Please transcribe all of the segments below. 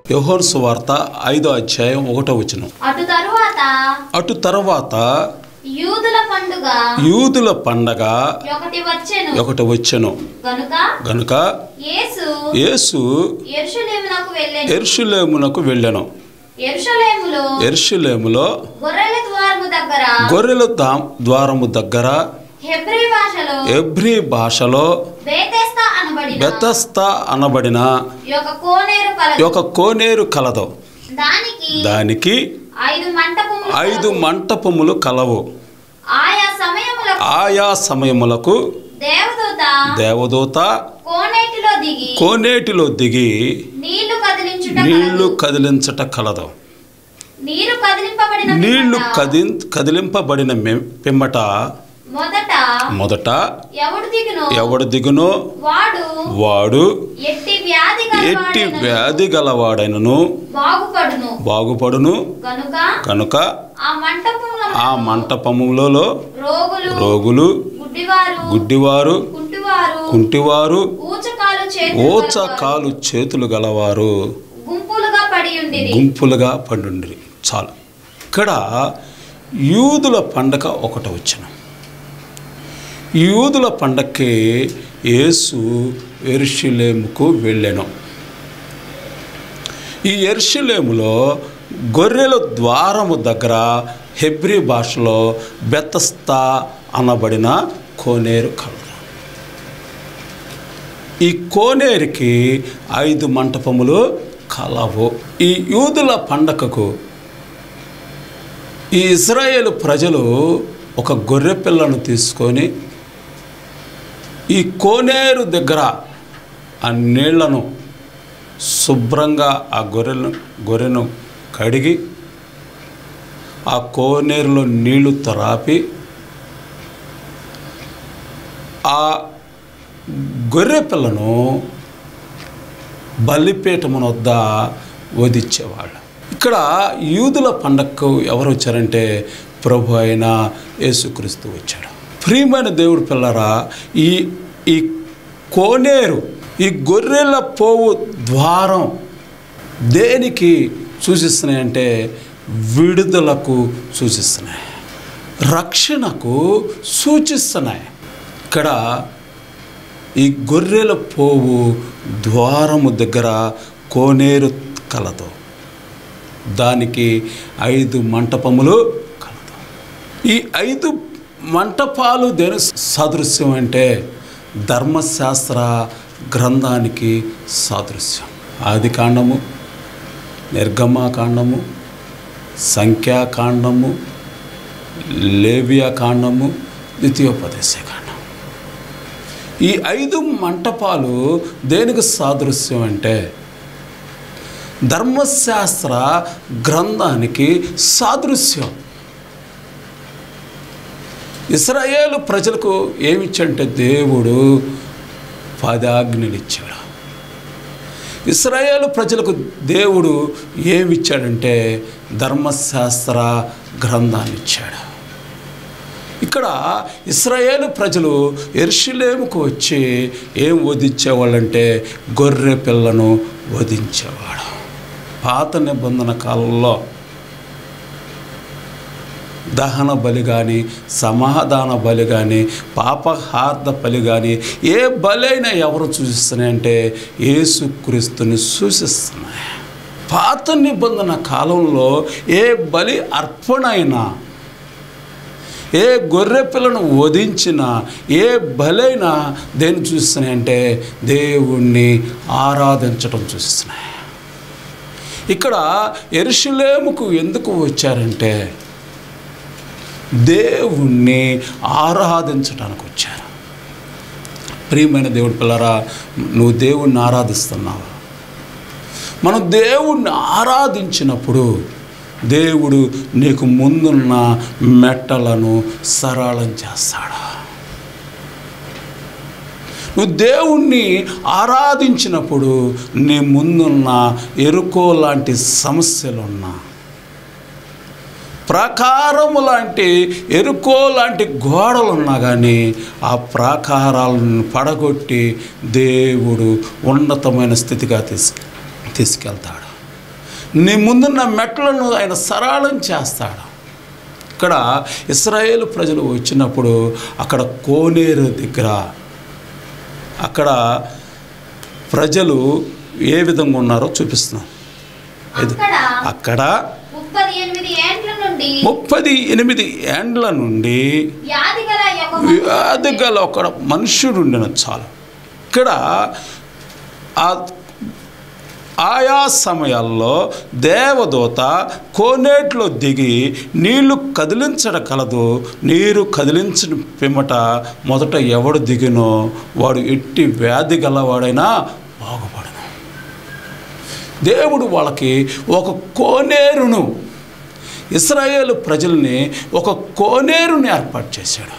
యోహాను సువార్త 5వ అధ్యాయం 1వ వచనం. అటు తరువాత యూదుల పండగ ఒకటి వచ్చెను గనుక యేసు యెరూషలేమునకు వెళ్ళెను. యెరూషలేములో గొర్రెల ద్వారము దగ్గర హెబ్రీ భాషలో బెతెస్దా అనబడిన ఒక కోనేరు కలదు. దానికి 5 మంటపములు కలవు. ఆయా సమయములకు దేవదూత కోనేటిలో దిగి నీళ్లు కదిలించట కలదు. నీళ్లు కదిలింపబడిన పిమ్మట మొదట ఎవడు దిగునో వాడు ఎట్టి వ్యాధి గలవాడైనను బాగుపడును. కనుక ఆ మంటపములలో రోగులు, గుడ్డివారు, కుంటివారు, ఊచకాలు చేతులు గలవారు గుంపులుగా పడుండ్రి. చాలు. ఇక్కడ యూదుల పండగ ఒకటి వచ్చిన. యూదుల పండగకి యేసు యెరూషలేముకు వెళ్ళెను. ఈ యెరూషలేములో గొర్రెల ద్వారము దగ్గర హెబ్రీ భాషలో బెతెస్దా అనబడిన కోనేరు కలదు. ఈ కోనేరుకి 5 మంటపములు కలవు. ఈ యూదుల పండగకు ఈ ఇజ్రాయేలు ప్రజలు ఒక గొర్రె పిల్లను తీసుకొని ఈ కోనేరు దగ్గర ఆ నీళ్లను శుభ్రంగా ఆ గొర్రెను కడిగి ఆ కోనేరులో నీళ్లు త్రాపి ఆ గొర్రె పిల్లను బలిపీఠమున వద్ద వధించేవాళ్ళు. ఇక్కడ యూదుల పండగకు ఎవరు వచ్చారంటే ప్రభు అయిన యేసుక్రీస్తు వచ్చాడు. ప్రియమైన దేవుడి పిల్లరా, ఈ కోనేరు, ఈ గొర్రెల పోవు ద్వారం దేనికి సూచిస్తున్నాయంటే విడుదలకు సూచిస్తున్నాయి, రక్షణకు సూచిస్తున్నాయి. ఇక్కడ ఈ గొర్రెల పోవు ద్వారము దగ్గర కోనేరు కలదు. దానికి 5 మంటపములు కలదు. ఈ 5 మంటపాలు దేని సాదృశ్యం అంటే ధర్మశాస్త్ర గ్రంథానికి సాదృశ్యం. ఆదికాండము, నిర్గమాకాండము, సంఖ్యాకాండము, లేవియాకాండము, ద్వితీయోపదేశకాండం. ఈ 5 మంటపాలు దేనికి సాదృశ్యం అంటే ధర్మశాస్త్ర గ్రంథానికి సాదృశ్యం. ఇశ్రాయేలు ప్రజలకు ఏమిచ్చంటే దేవుడు 10 ఆజ్ఞలు ఇచ్చాడు. ఇశ్రాయేలు ప్రజలకు దేవుడు ఏమిచ్చాడంటే ధర్మశాస్త్ర గ్రంథాన్ని ఇచ్చాడు. ఇక్కడ ఇశ్రాయేలు ప్రజలు యెరూషలేముకు వచ్చి ఏం వధించేవాళ్ళంటే గొర్రె పిల్లను వధించేవాడు. పాత నిబంధన కాలంలో దహన బలి కానీ, సమాధాన బలి కానీ, పాపహార్థ బలి కానీ ఏ బలైనా ఎవరు సూచిస్తున్నాయంటే యేసుక్రీస్తుని సూచిస్తున్నాయి. పాత నిబంధన కాలంలో ఏ బలి అర్పణ అయినా, ఏ గొర్రె పిల్లను వధించినా, ఏ బలైనా దేన్ని చూస్తున్నాయంటే దేవుణ్ణి ఆరాధించడం చూస్తున్నాయి. ఇక్కడ యెరూషలేముకు ఎందుకు వచ్చారంటే దేవుణ్ణి ఆరాధించడానికి వచ్చారు. ప్రియమైన దేవుడి పిల్లరా, నువ్వు దేవుణ్ణి ఆరాధిస్తున్నావా? మనం దేవుణ్ణి ఆరాధించినప్పుడు దేవుడు నీకు ముందున్న మెట్టలను సరళం చేస్తాడు. నువ్వు దేవుణ్ణి ఆరాధించినప్పుడు నీ ముందున్న ఎరుకో లాంటి సమస్యలున్నా, ప్రాకారము లాంటి ఎరుకో లాంటి గోడలున్నా కానీ ఆ ప్రాకారాలను పడగొట్టి దేవుడు ఉన్నతమైన స్థితిగా తీసుకెళ్తాడు. నీ ముందున్న మెట్లను ఆయన సరళం చేస్తాడు. ఇక్కడ ఇశ్రాయేలు ప్రజలు వచ్చినప్పుడు అక్కడ కోనేరు దగ్గర అక్కడ ప్రజలు ఏ విధంగా ఉన్నారో చూపిస్తున్నాను. అక్కడ 38 ఏండ్ల నుండి వ్యాధి గల ఒక మనుష్యుడు ఉండిన చాలు. ఇక్కడ ఆయా సమయాల్లో దేవదూత కోనేట్లో దిగి నీళ్లు కదిలించడం కలదు. నీరు కదిలించిన పిమ్మట మొదట ఎవడు దిగినో వాడు ఎట్టి వ్యాధి గలవాడైనా బాగుపడను. దేవుడు వాళ్ళకి ఒక కోనేరును, ఇశ్రాయేలు ప్రజల్ని ఒక కోనేరుని ఏర్పాటు చేశాడు.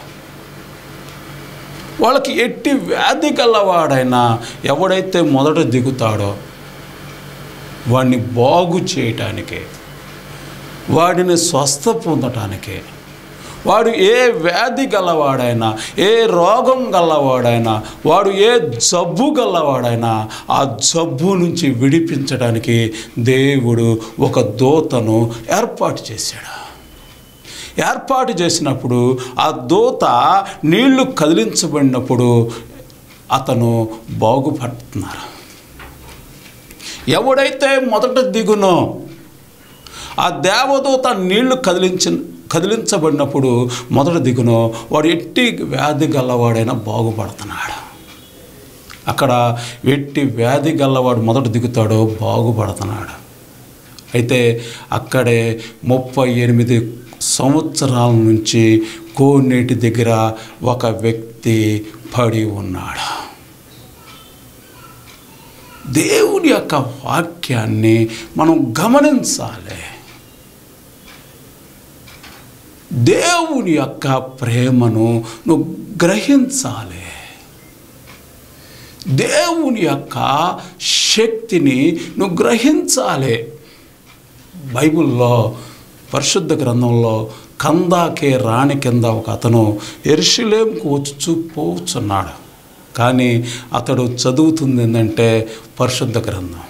వాళ్ళకి ఎట్టి వ్యాధి గలవాడైనా ఎవడైతే మొదట దిగుతాడో వాడిని బాగు చేయటానికే, వాడిని స్వస్థ పొందటానికే, వాడు ఏ వ్యాధి గలవాడైనా, ఏ రోగం గలవాడైనా, వాడు ఏ జబ్బు గలవాడైనా ఆ జబ్బు నుంచి విడిపించడానికి దేవుడు ఒక దూతను ఏర్పాటు చేశాడు. ఏర్పాటు చేసినప్పుడు ఆ దూత నీళ్లు కదిలించబడినప్పుడు అతను బాగుపడుతున్నారు. ఎవడైతే మొదట దిగునో ఆ దేవదూత నీళ్లు కదిలించబడినప్పుడు మొదట దిగునో వాడు ఎట్టి వ్యాధి గల్లవాడైనా బాగుపడుతున్నాడు. అక్కడ ఎట్టి వ్యాధి గల్లవాడు మొదట దిగుతాడో బాగుపడుతున్నాడు. అయితే అక్కడే 38 సంవత్సరాల నుంచి కోనేటి దగ్గర ఒక వ్యక్తి పడి ఉన్నాడు. దేవుని యొక్క వాక్యాన్ని మనం గమనించాలి. దేవుని యొక్క ప్రేమను నువ్వు గ్రహించాలి. దేవుని యొక్క శక్తిని నువ్వు గ్రహించాలి. బైబిల్లో పరిశుద్ధ గ్రంథంలో కందాకే రాణి కింద ఒక అతను యెరూషలేముకు వచ్చి పోతున్నాడు. కానీ అతడు చదువుతుంది ఏంటంటే పరిశుద్ధ గ్రంథం.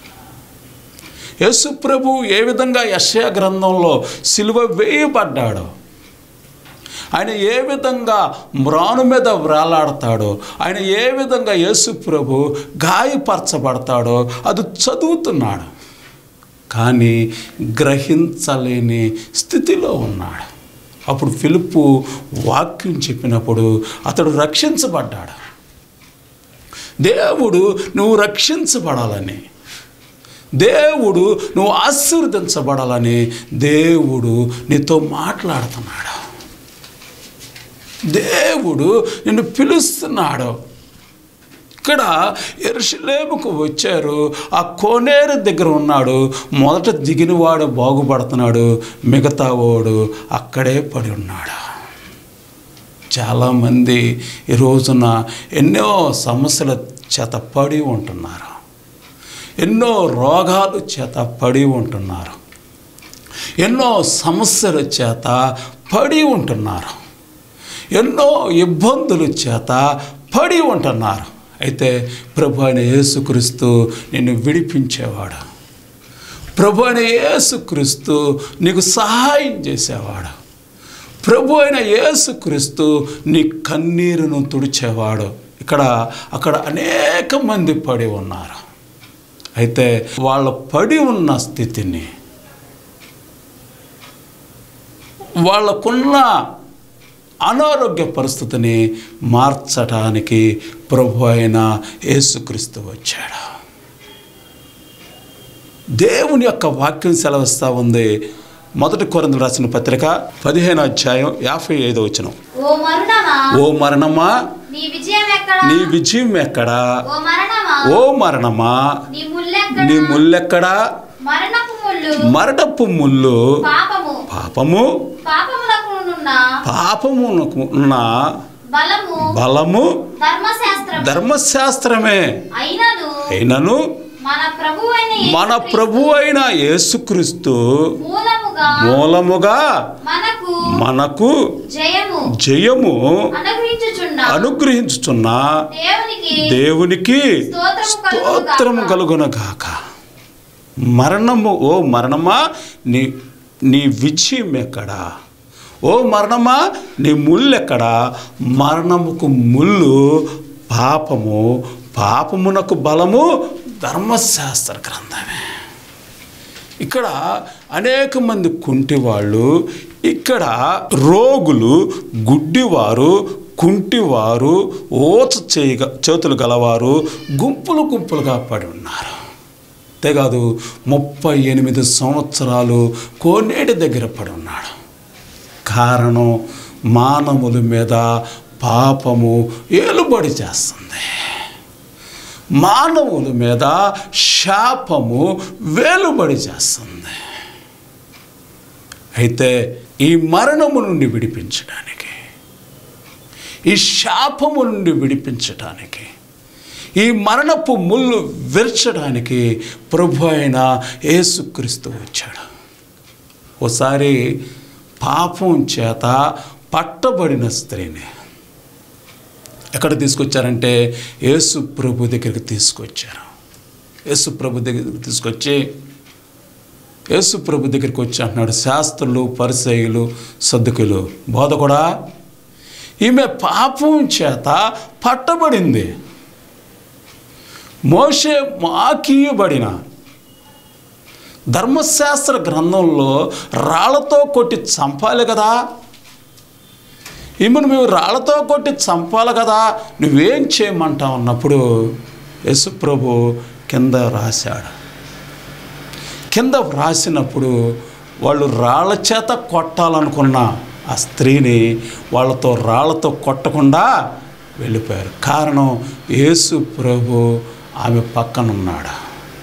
యేసు ప్రభు ఏ విధంగా యెషయా గ్రంథంలో సిలువ వేయబడ్డాడో, ఆయన ఏ విధంగా మ్రాను మీద వ్రేలాడతాడో, ఆయన ఏ విధంగా యేసు ప్రభు గాయపరచబడతాడో అది చదువుతున్నాడు. కానీ గ్రహించలేని స్థితిలో ఉన్నాడు. అప్పుడు ఫిలిప్పు వాక్యం చెప్పినప్పుడు అతడు రక్షించబడ్డాడు. దేవుడు నువ్వు రక్షించబడాలని, దేవుడు నువ్వు ఆశీర్వదించబడాలని దేవుడు నీతో మాట్లాడుతున్నాడు. దేవుడు నిన్ను పిలుస్తున్నాడు. ఇక్కడ యెరూషలేముకు వచ్చారు. ఆ కోనేరు దగ్గర ఉన్నాడు. మొదట దిగినవాడు బాగుపడుతున్నాడు, మిగతా వాడు అక్కడే పడి ఉన్నాడు. చాలామంది ఈ రోజున ఎన్నో సమస్యల చేత పడి ఉంటున్నారు, ఎన్నో రోగాలు చేత పడి ఉంటున్నారు, ఎన్నో సమస్యల చేత పడి ఉంటున్నారు, ఎన్నో ఇబ్బందుల చేత పడి ఉంటున్నారు. అయితే ప్రభు అయిన యేసుక్రీస్తు నిన్ను విడిపించేవాడు. ప్రభు అయిన యేసుక్రీస్తు నీకు సహాయం చేసేవాడు. ప్రభు అయిన యేసుక్రీస్తు నీ కన్నీరును తుడిచేవాడు. అక్కడ అనేక మంది పడి ఉన్నారు. అయితే వాళ్ళ పడి ఉన్న స్థితిని, వాళ్ళకున్న అనారోగ్య పరిస్థితిని మార్చడానికి ప్రభు అయిన యేసుక్రీస్తు వచ్చాడు. దేవుని యొక్క వాక్యం సెలవిస్తూ ఉంది. 1 కొరింథీయులకు రాసిన పత్రిక 15వ అధ్యాయం 55వ వచనం. ఓ మరణమా నీ విజయం ఎక్కడా? ఓ మరణమా నీ ముల్లెక్కడా? మరణపు ముళ్ళు పాపము, పాపమునకున్న బలము ధర్మశాస్త్రమే అయినను మన ప్రభు అయిన యేసుక్రీస్తు మూలముగా మనకు జయము అనుగ్రహించుచున్న దేవునికి స్తోత్రము కలుగునగాక. మరణము, ఓ మరణమా నీ నీ విజయం ఎక్కడా? ఓ మరణమా నీ ముళ్ళు ఎక్కడా? మరణముకు ముళ్ళు పాపము, పాపమునకు బలము ధర్మశాస్త్ర గ్రంథమే. ఇక్కడ అనేక మంది కుంటివాళ్ళు, ఇక్కడ రోగులు, గుడ్డివారు, కుంటివారు, చేతులు గలవారు గుంపులు గుంపులుగా పడి ఉన్నారు. అంతేకాదు 38 సంవత్సరాలు కోనేటి దగ్గర పడి ఉన్నాడు. కారణం మానవుల మీద పాపము ఏలుబడి చేస్తుంది. మానవుల మీద శాపము వేలుబడి చేస్తుంది. అయితే ఈ మరణము నుండి విడిపించడానికి, ఈ శాపము నుండి విడిపించడానికి, ఈ మరణపు ముళ్ళు విరచడానికి ప్రభు అయిన యేసుక్రీస్తు వచ్చాడు. ఓసారి పాపం చేత పట్టబడిన స్త్రీని ఎక్కడ తీసుకొచ్చారంటే యేసు ప్రభు దగ్గరికి తీసుకొచ్చారు. యేసు ప్రభు దగ్గరికి తీసుకొచ్చి యేసు ప్రభు దగ్గరికి వచ్చి అంటున్నాడు, శాస్త్రులు, పరిసయ్యులు, సద్దుకులు, బోధకుడా, ఈమె పాపం చేత పట్టబడింది. మోషే మాకీయబడిన ధర్మశాస్త్ర గ్రంథంలో రాళ్లతో కొట్టి చంపాలి కదా, ఈమెను మేము రాళ్లతో కొట్టి చంపాలి కదా, నువ్వేం చేయమంటావు అన్నప్పుడు యేసుప్రభు కింద రాశాడు. కింద రాసినప్పుడు వాళ్ళు రాళ్ల చేత కొట్టాలనుకున్న ఆ స్త్రీని వాళ్ళతో రాళ్లతో కొట్టకుండా వెళ్ళిపోయారు. కారణం యేసు ప్రభు ఆమె పక్కన ఉన్నాడు.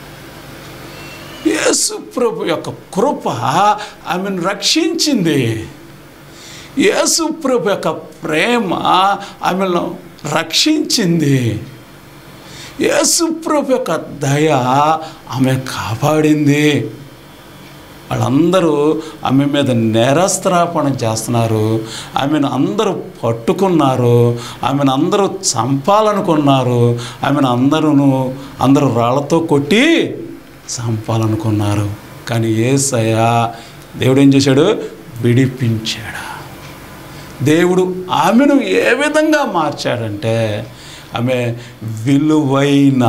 యేసు ప్రభు యొక్క కృప ఆమెను రక్షించింది. యేసు ప్రభు యొక్క ప్రేమ ఆమెను రక్షించింది. యేసు ప్రభు యొక్క దయ ఆమె కాపాడింది. వాళ్ళందరూ ఆమె మీద నేరస్థాపన చేస్తున్నారు. ఆమెను అందరూ పట్టుకున్నారు. ఆమెను అందరూ చంపాలనుకున్నారు. ఆమెను అందరూ రాళ్లతో కొట్టి చంపాలనుకున్నారు. కానీ యేసయ్య దేవుడు ఏం చేశాడు? విడిపించాడు. దేవుడు ఆమెను ఏ విధంగా మార్చాడంటే, ఆమె విలువైన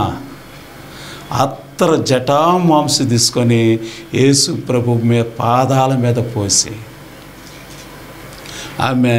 జటామాంసి తీసుకొని యేసు ప్రభు మీద పాదాల మీద పోసి ఆమె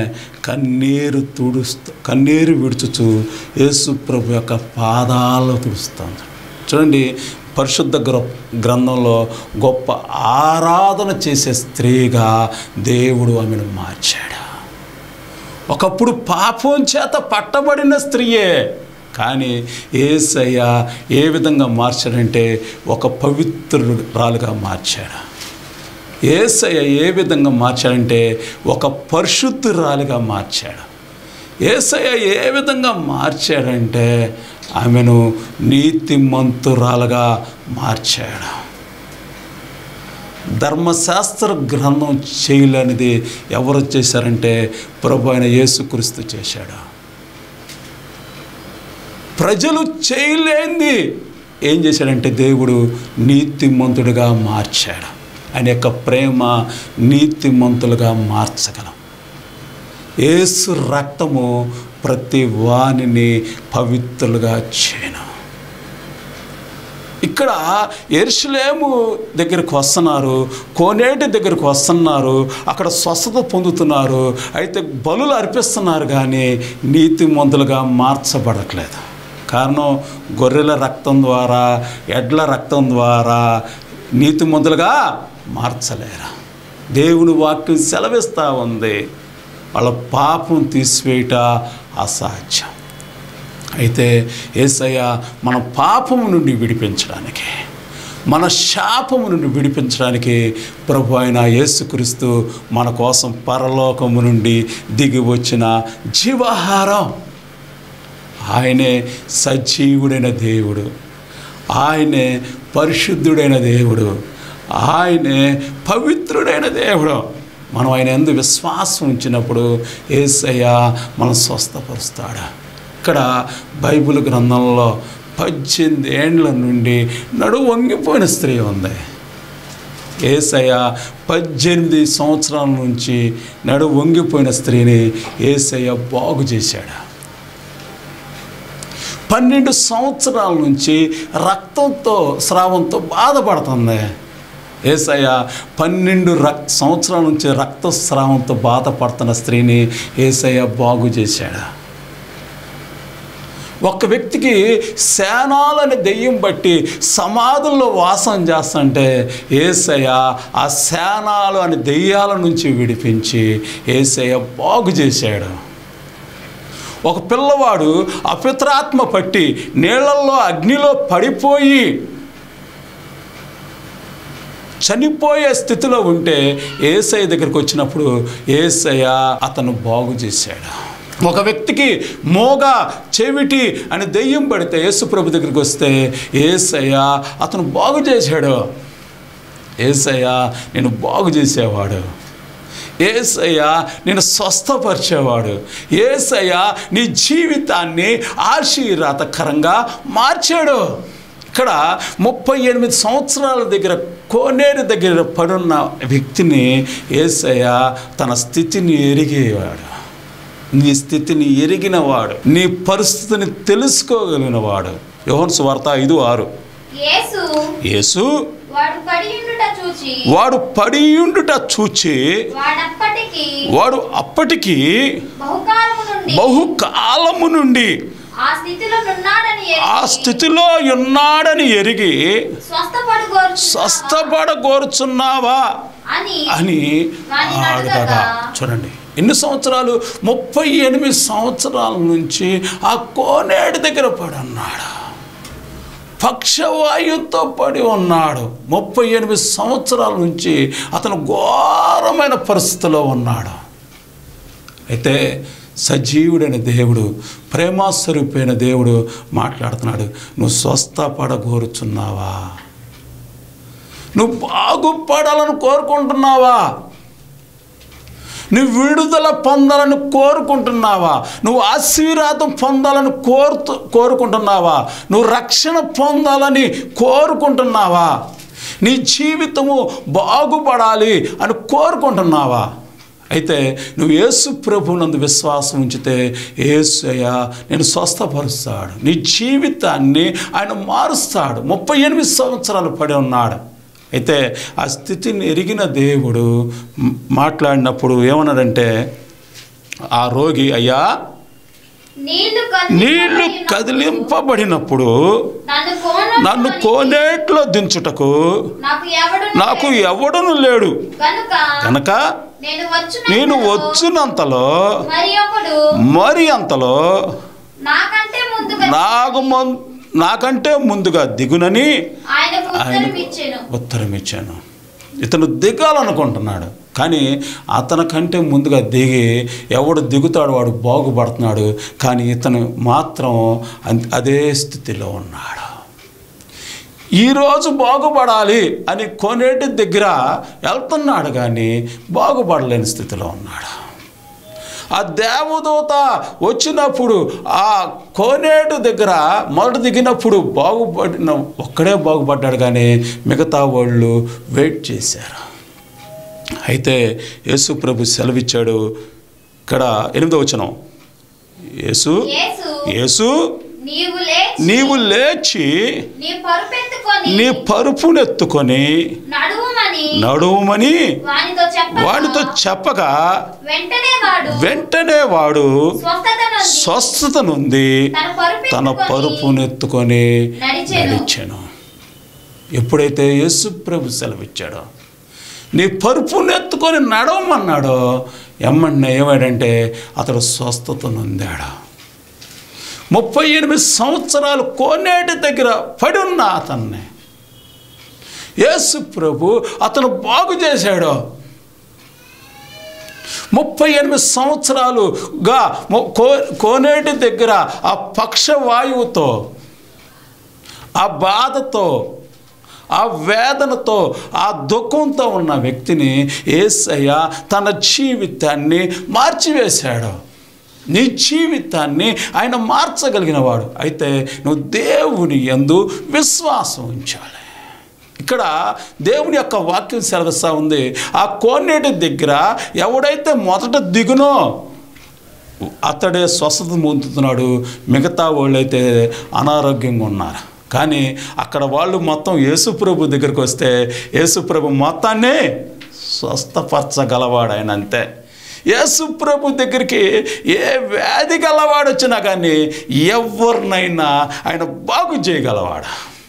కన్నీరు విడుచుచు యేసు ప్రభు యొక్క పాదాలు తుడుస్తుంది. చూడండి, పరిశుద్ధ గ్రంథంలో గొప్ప ఆరాధన చేసే స్త్రీగా దేవుడు ఆమెను మార్చాడు. ఒకప్పుడు పాపం చేత పట్టబడిన స్త్రీయే, కానీ యేసయ్య ఏ విధంగా మార్చాడంటే ఒక పవిత్రురాలుగా మార్చాడు. యేసయ్య ఏ విధంగా మార్చాడంటే ఒక పరిశుద్ధురాలుగా మార్చాడు. యేసయ్య ఏ విధంగా మార్చాడంటే ఆమెను నీతిమంతురాలుగా మార్చాడు. ధర్మశాస్త్ర గ్రంథం చేయలేనిది ఎవరు చేశారంటే ప్రభు అయిన యేసుక్రీస్తు చేశాడు. ప్రజలు చేయలేంది ఏం చేశాడంటే దేవుడు నీతిమంతుడిగా మార్చాడు. ఆయన యొక్క ప్రేమ నీతిమంతులుగా మార్చగలం. యేసు రక్తము ప్రతి వానిని పవిత్రులుగా చేయను. ఇక్కడ యెరూషలేము దగ్గరికి వస్తున్నారు, కోనేటి దగ్గరికి వస్తున్నారు, అక్కడ స్వస్థత పొందుతున్నారు. అయితే బలులు అర్పిస్తున్నారు, కానీ నీతిమంతులుగా మార్చబడట్లేదు. కారణం గొర్రెల రక్తం ద్వారా, ఎడ్ల రక్తం ద్వారా నీతిమంతులుగా మార్చలేరు. దేవుని వాక్యం సెలవిస్తూ ఉంది, వాళ్ళ పాపం తీసివేయట అసాధ్యం. అయితే యేసయ్య మన పాపము నుండి విడిపించడానికి, మన శాపము నుండి విడిపించడానికి ప్రభు అయిన యేసుక్రీస్తు మన కోసం పరలోకము నుండి దిగి వచ్చిన జీవాహారం. ఆయనే సజీవుడైన దేవుడు, ఆయనే పరిశుద్ధుడైన దేవుడు, ఆయనే పవిత్రుడైన దేవుడు. మనం ఆయన యందు విశ్వాసం ఉంచినప్పుడు యేసయ్య మనం స్వస్థపరుస్తాడు. ఇక్కడ బైబిల్ గ్రంథంలో 18 ఏండ్ల నుండి నడుము వంగిపోయిన స్త్రీ ఉంది. యేసయ్య 18 సంవత్సరాల నుంచి నడుము వంగిపోయిన స్త్రీని యేసయ్య బాగు చేశాడు. 12 సంవత్సరాల నుంచి రక్తంతో స్రావంతో బాధపడుతుంది. యేసయ్య 12 సంవత్సరాల నుంచి రక్తస్రావంతో బాధపడుతున్న స్త్రీని యేసయ్య బాగు చేశాడు. ఒక వ్యక్తికి శానాలని దెయ్యం బట్టి సమాధుల్లో వాసం చేస్తుంటే యేసయ్య ఆ శానాలు అనే దెయ్యాల నుంచి విడిపించి యేసయ్య బాగు చేశాడు. ఒక పిల్లవాడు అపవిత్రాత్మ పట్టి నీళ్ళల్లో అగ్నిలో పడిపోయి చనిపోయే స్థితిలో ఉంటే యేసయ్య దగ్గరికి వచ్చినప్పుడు యేసయ్య అతను బాగు చేశాడు. ఒక వ్యక్తికి మోగ చెవిటి అని దెయ్యం పడితే యేసు ప్రభు దగ్గరికి వస్తే యేసయ్య అతను బాగు చేశాడు. యేసయ్య నేను బాగు చేసేవాడు. యేసయ్య నేను స్వస్థపరిచేవాడు. యేసయ్య నీ జీవితాన్ని ఆశీర్వాదకరంగా మార్చాడు. ఇక్కడ 38 సంవత్సరాల దగ్గర కోనేరు దగ్గర పడున్న వ్యక్తిని యేసయ్య తన స్థితిని ఎరిగేవాడు. నీ స్థితిని ఎరిగినవాడు, నీ పరిస్థితిని తెలుసుకోగలిగినవాడు. యోహాను సువార్త 5:6. యేసు వాడు పడియుండుట చూచి వాడు అప్పటికి బహుకాలము నుండి ఆ స్థితిలో ఉన్నాడని ఎరిగి స్వస్థపడగోరుచున్నావా అని అడగగా. చూడండి ఎన్ని సంవత్సరాలు, 38 సంవత్సరాల నుంచి ఆ కోనేటి దగ్గర పడి ఉన్నాడు. పక్షవాయువుతో పడి ఉన్నాడు. 38 సంవత్సరాల నుంచి అతను ఘోరమైన పరిస్థితిలో ఉన్నాడు. అయితే సజీవుడైన దేవుడు, ప్రేమస్వరూపైన దేవుడు మాట్లాడుతున్నాడు. నువ్వు స్వస్థపడగోరుచున్నావా? నువ్వు బాగుపడాలని కోరుకుంటున్నావా? నువ్వు విడుదల పొందాలని కోరుకుంటున్నావా? నువ్వు ఆశీర్వాదం పొందాలని కోరుకుంటున్నావా? నువ్వు రక్షణ పొందాలని కోరుకుంటున్నావా? నీ జీవితము బాగుపడాలి అని కోరుకుంటున్నావా? అయితే నువ్వు యేసు ప్రభువునందు విశ్వాసం ఉంచితే యేసయ్య నేను స్వస్థపరుస్తాడు. నీ జీవితాన్ని ఆయన మారుస్తాడు. 38 సంవత్సరాలు పడి ఉన్నాడు. అయితే ఆ స్థితిని ఎరిగిన దేవుడు మాట్లాడినప్పుడు ఏమన్నాడంటే, ఆ రోగి, అయ్యా నీళ్లు కదిలింపబడినప్పుడు నన్ను కోనేట్లో దించుటకు నాకు ఎవడును లేడు కనుక నేను వచ్చినంతలో మరి అంతలో నాకంటే ముందుగా దిగునని ఆయన ఉత్తరం ఇచ్చాను. ఇతను దిగాలనుకుంటున్నాడు, కానీ అతనికంటే ముందుగా దిగి ఎవడు దిగుతాడు వాడు బాగుపడుతున్నాడు. కానీ ఇతను మాత్రం అదే స్థితిలో ఉన్నాడు. ఈరోజు బాగుపడాలి అని కోనేటి దగ్గర వెళ్తున్నాడు, కానీ బాగుపడలేని స్థితిలో ఉన్నాడు. ఆ దేవదూత వచ్చినప్పుడు ఆ కోనేటు దగ్గర మొదట దిగినప్పుడు ఒక్కడే బాగుపడ్డాడు, కానీ మిగతా వాళ్ళు వెయిట్ చేశారు. అయితే యేసు ప్రభు సెలవిచ్చాడు. ఇక్కడ 8వ వచనం, యేసు నీవు లేచి నీ పరుపునెత్తుకొని నడువుమని వాడితో చెప్పగా వెంటనే వాడు స్వస్థత నుండి తన పరుపునెత్తుకొని నడిచాను. ఎప్పుడైతే యేసు ప్రభు సెలవిచ్చాడో, నీ పరుపునెత్తుకొని నడవమన్నాడో, ఎమ్మన్నా ఏమాడంటే అతడు స్వస్థత నొందాడు. 38 సంవత్సరాలు కోనేటి దగ్గర పడి ఉన్న అతన్ని యేసు ప్రభు అతను బాగు చేశాడు. 38 సంవత్సరాలుగా కోనేటి దగ్గర ఆ పక్షవాయువుతో, ఆ బాధతో, ఆ వేదనతో, ఆ దుఃఖంతో ఉన్న వ్యక్తిని యేసయ్య తన జీవితాన్ని మార్చివేశాడు. నీ జీవితాన్ని ఆయన మార్చగలిగిన వాడు. అయితే నువ్వు దేవుని యందు విశ్వాసం ఉంచాలి. ఇక్కడ దేవుని యొక్క వాక్యం సెలవిస్తూ ఉంది, ఆ కోనేటి దగ్గర ఎవడైతే మొదట దిగునో అతడే స్వస్థత పొందుతున్నాడు, మిగతా వాళ్ళైతే అనారోగ్యంగా ఉన్నారు. కానీ అక్కడ వాళ్ళు మొత్తం యేసుప్రభు దగ్గరికి వస్తే యేసుప్రభు మొత్తాన్ని స్వస్థపరచగలవాడు ఆయన. అంతే. యేసుప్రభు దగ్గరికి ఏ వ్యాధి గలవాడు వచ్చినా కానీ ఎవరినైనా ఆయన బాగు చేయగలవాడు,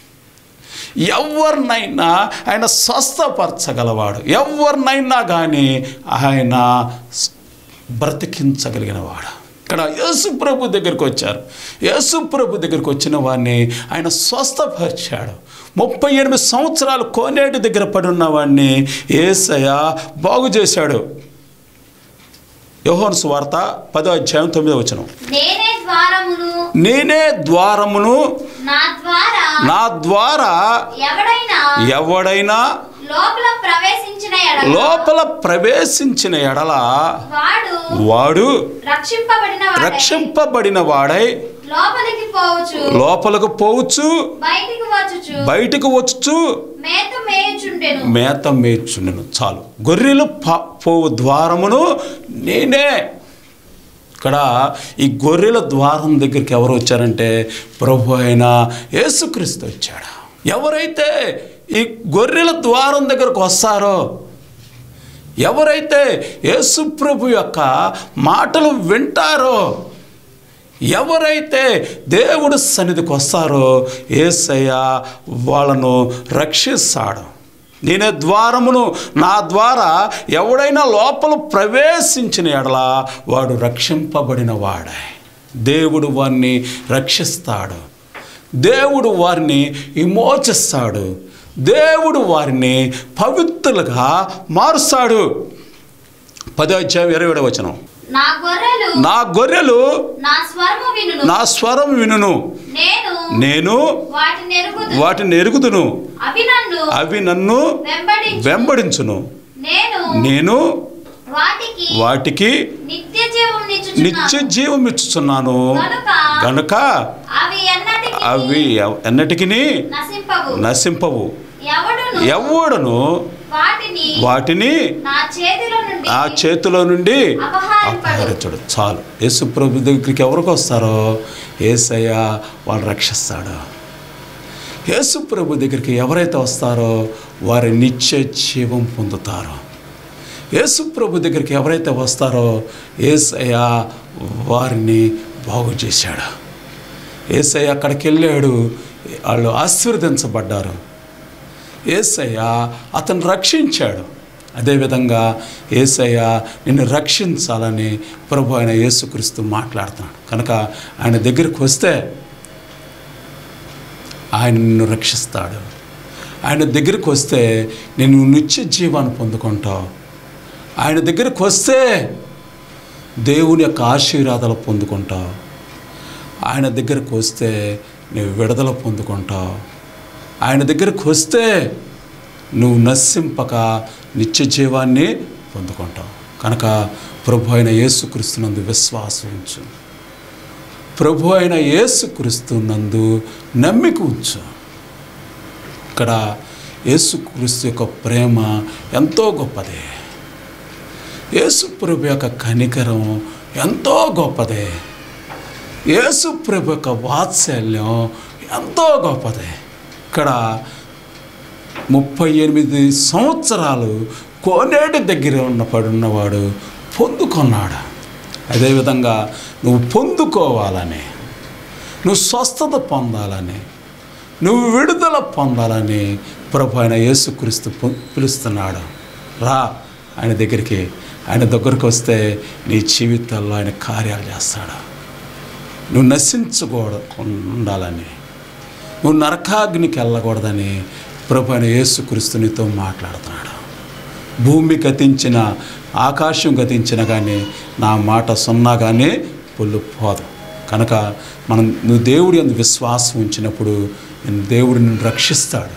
ఎవరినైనా ఆయన స్వస్థపరచగలవాడు, ఎవరినైనా కానీ ఆయన బ్రతికించగలిగినవాడు. ఇక్కడ యేసుప్రభు దగ్గరికి వచ్చారు. యేసుప్రభు దగ్గరికి వచ్చిన వాడిని ఆయన స్వస్థపరిచాడు. 38 సంవత్సరాలు కోనేటి దగ్గర పడి ఉన్న వాడిని యేసయ్య బాగు చేశాడు. యోహాను సువార్త 10వ అధ్యాయం 9వ వచనం, నేనే ద్వారమును, నా ద్వారా ఎవడైనా లోపల ప్రవేశించిన ఎడల వాడు రక్షింపబడిన వాడై లోపలకు పోవచ్చు, బయటికి వచ్చుచు మేత మేచుండెను. చాలు. గొర్రెలు పోవు ద్వారమును నేనే. ఇక్కడ ఈ గొర్రెల ద్వారం దగ్గరికి ఎవరు వచ్చారంటే ప్రభు అయిన యేసుక్రీస్తు వచ్చాడు. ఎవరైతే ఈ గొర్రెల ద్వారం దగ్గరకు వస్తారో, ఎవరైతే యేసుప్రభు యొక్క మాటలు వింటారో, ఎవరైతే దేవుడి సన్నిధికి వస్తారో యేసయ్య వాళ్ళను రక్షిస్తాడు. నేనే ద్వారమును, నా ద్వారా ఎవడైనా లోపల ప్రవేశించిన ఎడల వాడు రక్షింపబడిన వాడే. దేవుడు వారిని రక్షిస్తాడు, దేవుడు వారిని విమోచిస్తాడు, దేవుడు వారిని పవిత్రులుగా మారుస్తాడు. 10వ అధ్యాయం 27వ వచనం, నా గొర్రెలు నా స్వరం వినును, నేను వాటిని ఎరుగుదును, అవి నన్ను వెంబడించును, నేను వాటికి నిత్య జీవం ఇచ్చుచున్నాను గనుక అవి ఎన్నటికి నశింపవు. ఎవడును వాటిని ఆ చేతిలో నుండి అపహరించడు. చాలు. యేసుప్రభు దగ్గరికి ఎవరికి వస్తారో యేసయ్య వాళ్ళు రక్షిస్తాడు. యేసుప్రభు దగ్గరికి ఎవరైతే వస్తారో వారి నిత్య జీవం పొందుతారు. యేసుప్రభు దగ్గరికి ఎవరైతే వస్తారో యేసయ్య వారిని బాగు చేశాడు. యేసయ్య అక్కడికి వెళ్ళాడు, వాళ్ళు ఆశీర్వదించబడ్డారు. యేసయ్య అతను రక్షించాడు. అదేవిధంగా యేసయ్య నిన్ను రక్షించాలని ప్రభు అయిన యేసుక్రీస్తు మాట్లాడుతున్నాడు. కనుక ఆయన దగ్గరికి వస్తే ఆయన నిన్ను రక్షిస్తాడు. ఆయన దగ్గరికి వస్తే నేను నిత్య జీవాన్ని పొందుకుంటావు. ఆయన దగ్గరికి వస్తే దేవుని యొక్క ఆశీర్వాదాలు పొందుకుంటావు. ఆయన దగ్గరికి వస్తే నువ్వు విడుదల పొందుకుంటావు. ఆయన దగ్గరికి వస్తే నువ్వు నశింపక నిత్య జీవాన్ని పొందుకుంటావు. కనుక ప్రభు అయిన యేసుక్రీస్తునందు విశ్వాసం ఉంచు, ప్రభు అయిన యేసుక్రీస్తునందు నమ్మిక ఉంచు. ఇక్కడ యేసుక్రీస్తు యొక్క ప్రేమ ఎంతో గొప్పదే, యేసుప్రభు యొక్క కనికరం ఎంతో గొప్పదే, యేసుప్రభు యొక్క వాత్సల్యం ఎంతో గొప్పదే. ఇక్కడ 38 సంవత్సరాలు కోనేటి దగ్గర పడున్నవాడు పొందుకున్నాడు. అదేవిధంగా నువ్వు పొందుకోవాలని, నువ్వు స్వస్థత పొందాలని, నువ్వు విడుదల పొందాలని ప్రభు అయిన యేసుక్రీస్తు పిలుస్తున్నాడు. రా ఆయన దగ్గరికి. ఆయన దగ్గరికి వస్తే నీ జీవితాల్లో ఆయన కార్యాలు చేస్తాడు. నువ్వు నశించకూడదని, నువ్వు నరకాగ్నికి వెళ్ళకూడదని ప్రభు అయిన యేసుక్రీస్తు నీతో మాట్లాడుతున్నాడు. భూమి గతించిన, ఆకాశం గతించిన కానీ నా మాట సున్నా కానీ పొల్లిపోదు. కనుక నువ్వు దేవుడి యందు విశ్వాసం ఉంచినప్పుడు దేవుడు నిన్ను రక్షిస్తాడు.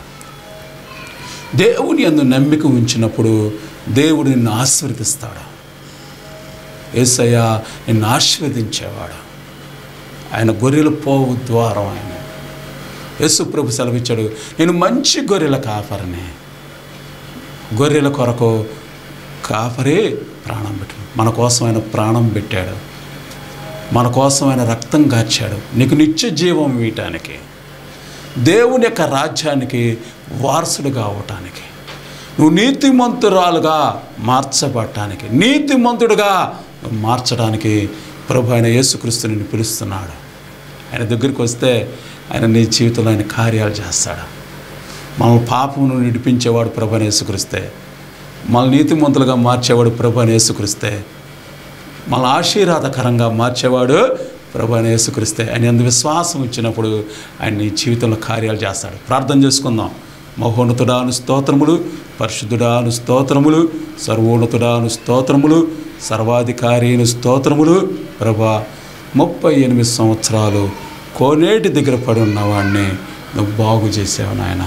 దేవుని యందు నమ్మిక ఉంచినప్పుడు దేవుడు నిన్ను ఆశీర్వదిస్తాడు. యేసయ్య నిన్ను ఆశీర్వదించేవాడు. ఆయన గొర్రెల పోవు ద్వారం. ఆయన యేసు ప్రభు సెలవిచ్చాడు, నేను మంచి గొర్రెల కాపరిని. గొర్రెల కొరకు కాపరి ప్రాణం పెట్టాడు. మన కోసం ఆయన ప్రాణం పెట్టాడు, మన కోసం ఆయన రక్తం గార్చాడు, నీకు నిత్య జీవం ఇవ్వటానికి, దేవుని యొక్క రాజ్యానికి వారసుడుగా అవటానికి, నువ్వు నీతిమంతురాలుగా మార్చబడటానికి, నీతిమంతుడుగా మార్చడానికి ప్రభు అయిన యేసుక్రీస్తు నిన్ను పిలుస్తున్నాడు. ఆయన దగ్గరికి వస్తే ఆయన నీ జీవితంలో ఆయన కార్యాలు చేస్తాడు. మనల్ని పాపమును విడిపించేవాడు ప్రభు అయిన యేసుక్రీస్తే, మనల్ని నీతిమంతులుగా మార్చేవాడు ప్రభు అయిన యేసుక్రీస్తే, మనల్ని ఆశీర్వాదకరంగా మార్చేవాడు ప్రభు అయిన యేసుక్రీస్తే. ఆయన యందు విశ్వాసం ఇచ్చినప్పుడు ఆయన నీ జీవితంలో కార్యాలు చేస్తాడు. ప్రార్థన చేసుకుందాం. మహోన్నతుడాను స్తోత్రములు, పరిశుద్ధుడాను స్తోత్రములు, సర్వోన్నతుడాను స్తోత్రములు, సర్వాధికారిను స్తోత్రములు. ప్రభా 38 సంవత్సరాలు కోనేటి దగ్గర పడి ఉన్నవాడిని నువ్వు బాగు చేసావు నాయన.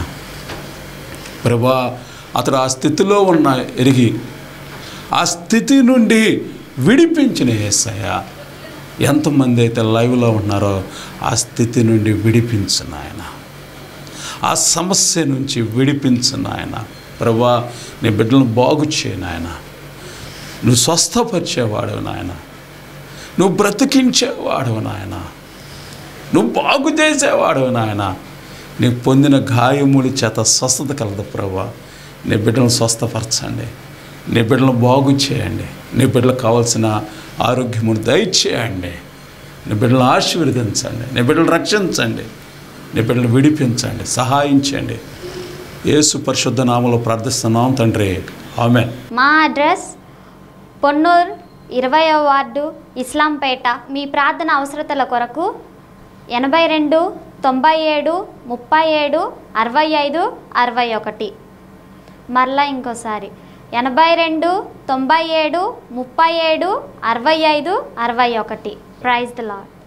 ప్రభా అతడు ఆ స్థితిలో ఉన్న ఎరిగి ఆ స్థితి నుండి విడిపించిన యేసయ్య, ఎంతమంది అయితే లైవ్లో ఉన్నారో ఆ స్థితి నుండి విడిపించు నాయన, ఆ సమస్య నుంచి విడిపించు నాయన. ప్రభా నీ బిడ్డలను బాగు చేయి నాయన, నువ్వు స్వస్థపరిచేవాడు నాయన, నువ్వు బ్రతికించేవాడు నాయన, నువ్వు బాగు చేసేవాడు నాయన. నీకు పొందిన గాయముల చేత స్వస్థత కలదు ప్రభా. నీ బిడ్డలను స్వస్థపరచండి, నీ బిడ్డలను బాగు చేయండి, నీ బిడ్డలకు కావాల్సిన ఆరోగ్యమును దయచేయండి, నీ బిడ్డలను ఆశీర్వదించండి, నీ బిడ్డలను రక్షించండి, నీ బిడ్డలను విడిపించండి, సహాయించండి. యేసు పరిశుద్ధ నామములో ప్రార్థిస్తున్నాం తండ్రి, ఆమేన్. మా అడ్రస్ పొన్నూరు 20వ వార్డు, ఇస్లాంపేట. మీ ప్రార్థన అవసరతల కొరకు 82 97 37 65 61. మరలా ఇంకోసారి 82 97 37 65 61. Praise the lord.